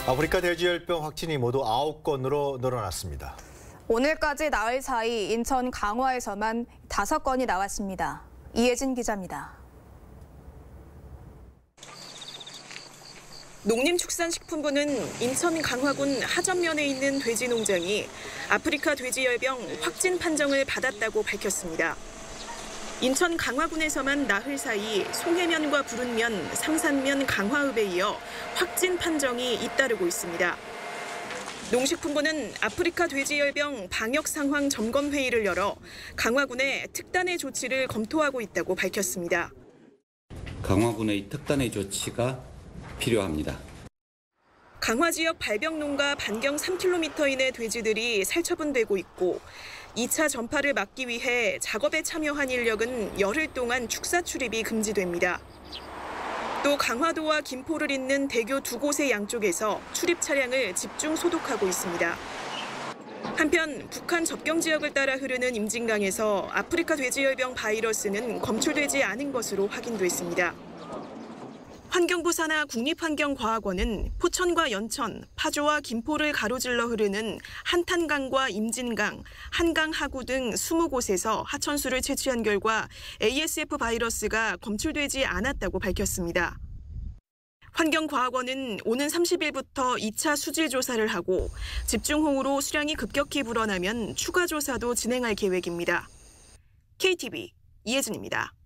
아프리카 돼지열병 확진이 모두 9건으로 늘어났습니다. 오늘까지 나흘 사이 인천 강화에서만 5건이 나왔습니다. 이혜진 기자입니다. 농림축산식품부는 인천 강화군 하전면에 있는 돼지 농장이 아프리카 돼지열병 확진 판정을 받았다고 밝혔습니다. 인천 강화군에서만 나흘 사이 송해면과 부른면, 상산면, 강화읍에 이어 확진 판정이 잇따르고 있습니다. 농식품부는 아프리카 돼지열병 방역 상황 점검 회의를 열어 강화군의 특단의 조치를 검토하고 있다고 밝혔습니다. 강화군의 특단의 조치가 필요합니다. 강화 지역 발병농가 반경 3km 이내 돼지들이 살처분되고 있고 2차 전파를 막기 위해 작업에 참여한 인력은 열흘 동안 축사 출입이 금지됩니다. 또 강화도와 김포를 잇는 대교 두 곳의 양쪽에서 출입 차량을 집중 소독하고 있습니다. 한편 북한 접경 지역을 따라 흐르는 임진강에서 아프리카 돼지열병 바이러스는 검출되지 않은 것으로 확인됐습니다. 환경부 산하 국립환경과학원은 포천과 연천, 파주와 김포를 가로질러 흐르는 한탄강과 임진강, 한강 하구 등 20곳에서 하천수를 채취한 결과 ASF 바이러스가 검출되지 않았다고 밝혔습니다. 환경과학원은 오는 30일부터 2차 수질 조사를 하고 집중호우로 수량이 급격히 불어나면 추가 조사도 진행할 계획입니다. KTV 이혜진입니다.